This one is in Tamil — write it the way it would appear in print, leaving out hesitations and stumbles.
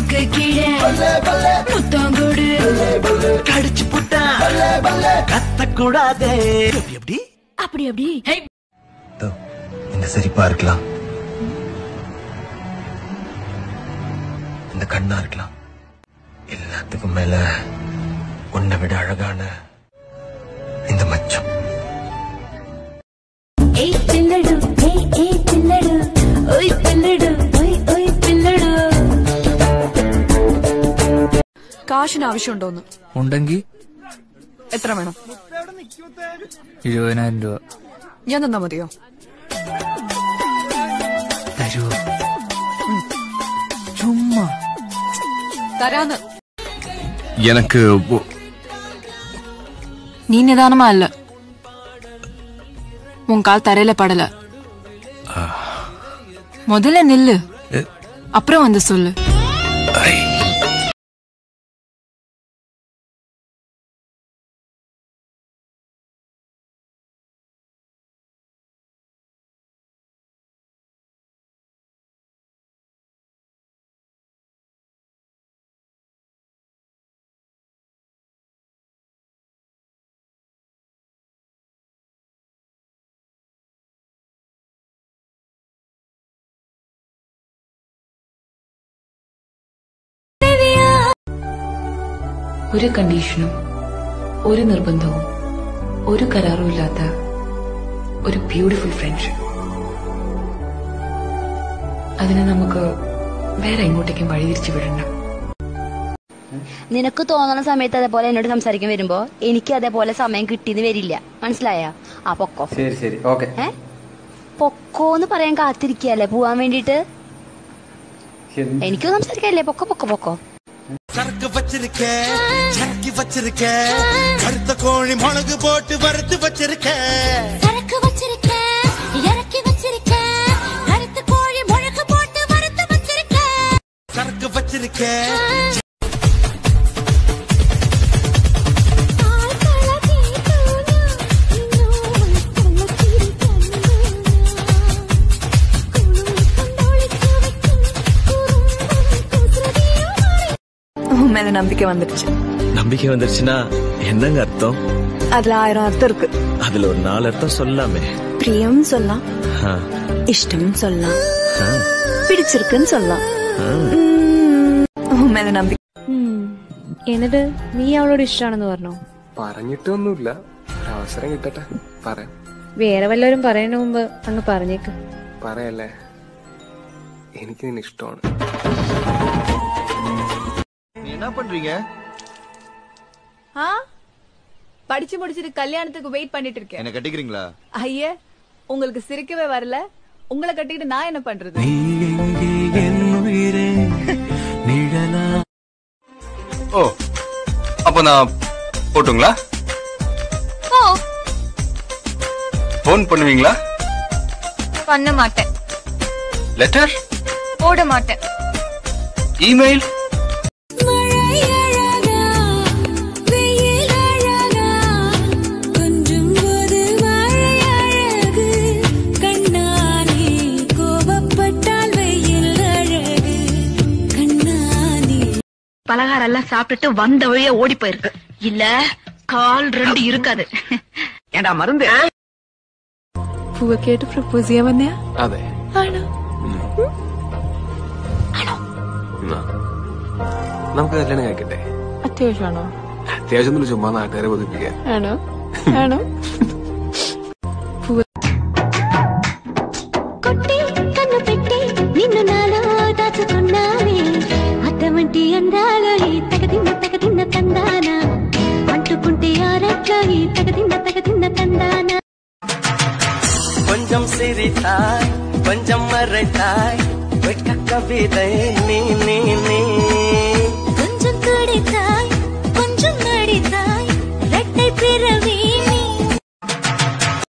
நாக்கு கீழே முத்தங்கோடு கடிச்சு புட்டா கத்தக்கூடாதே. எப்படி அப்படி அப்படி இந்த சிரிப்பா இருக்கலாம், இந்த கண்ணா இருக்கலாம், எல்லாத்துக்கும் மேல உன்னை விட அழகான இந்த மச்சம். കാശിന് ആവശ്യമുണ്ടോന്ന്? ഉണ്ടെങ്കിൽ എത്ര വേണം? 20,000 രൂപ. ഞാൻ തന്നാ മതിയോ? തരുവോ? ചുമ്മാ തരാന്ന്. எனக்கு நீ நிதானமா இல்ல, உன் கால் தரையில படல. முதல்ல நில்லு, அப்புறம் வந்து சொல்லு. ഒരു കണ്ടീഷനും ഒരു നിർബന്ധവും ഒരു കരാറും ഇല്ലാത്ത ഒരു ബ്യൂട്ടിഫുൾ ഫ്രണ്ട്ഷിപ്പ്. അതിനെ നമുക്ക് വേറെ എങ്ങോട്ടേക്കും വഴിതിരിച്ചു വിടണ്ട. നിനക്ക് തോന്നുന്ന സമയത്ത് അതേപോലെ എന്നോട് സംസാരിക്കാൻ വരുമ്പോ എനിക്ക് അതേപോലെ സമയം കിട്ടിയെന്ന് വരില്ല, മനസ്സിലായ? ആ പൊക്കോ. ശരി ശരി ഓക്കെ. പൊക്കോന്ന് പറയാൻ കാത്തിരിക്കല്ലേ പോവാൻ വേണ്ടിട്ട്? എനിക്കും സംസാരിക്കല്ലേ? പൊക്കോ പൊക്കോ പൊക്കോ. சரக்கு வச்சிருக்க, சரக்கு வச்சிருக்க, கருத்த கோழி மிளகு போட்டு வறுத்து வச்சிருக்க. சரக்கு வச்சிருக்க, இறக்கி வச்சிருக்க, கருத்த கோழி மிளகு போட்டு வறுத்து வச்சிருக்க. சரக்கு வச்சிருக்க. மேல நம்பிக்கை வந்துடுச்சு. நம்பிக்கை வந்துருச்சுன்னா என்னங்க அர்த்தம்? அதுல 1000 அர்த்தம் இருக்கு. அதுல ஒரு 4 அர்த்தம் சொல்லாமே. பிரியம் சொல்லலாம், இஷ்டம் சொல்லலாம், பிடிச்சிருக்குன்னு சொல்லலாம். மேல நம்பிக்கை. എന്നിട്ട് നീ അവളോട് ഇഷ്ടമാണെന്ന് പറഞ്ഞോ? പറഞ്ഞിട്ടൊന്നുമില്ല, അവസരം കിട്ടട്ടെ പറയാം. വേറെ വല്ലവരും പറയുന്ന മുമ്പ് അങ്ങ് പറഞ്ഞേക്ക്. പറയല്ലേ, എനിക്ക് നിന്നെ ഇഷ്ടമാണ്. என்ன பண்றீங்க? படிச்சு முடிச்சிட்டு கல்யாணத்துக்கு வெயிட் பண்ணிட்டு இருக்கேன். என்ன கட்டிக்கிறீங்களா? ஐயே, உங்களுக்கு சிரிக்கவே வரல. உங்களை கட்டிக்கிட்டு நான் என்ன பண்றது? ஓ, அப்ப நான் போட்டுங்களா? போன் பண்ணுவீங்களா? பண்ண மாட்டேன். லெட்டர் போட மாட்டேன். இமெயில் பலகாரம் எல்லாம் சாப்பிட்டுட்டு வந்த வழியா ஓடி போயிருக்கு. இல்ல கால் 2 இருக்காது. ஏண்டா மருந்து? പൂവ കേട്ട് പ്രപ്പോസ് ചെയ്യാൻ വന്നയാ? അതെ. ആണോ? നമുക്ക് കല്യാണം കഴിക്കട്ടെ? അത്യാവശ്യമാണോ? അത്യാവശ്യം ചുമ്മാ നാട്ടുകാരെ ബോധിപ്പിക്കാൻ. ആണോ? ആണോ? నిన్ను నాలో దాచుకున్నానే అద్దమంటి అందాలో ఈ తగదిన్న తందానా అంటుకుంటే ఆరట్లో ఈ తగదిన్న తందానా. கொஞ்சம் சிரித்தாய் கொஞ்சம் மறைத்தாய் வெட்க கவிதை நீ நீ நீ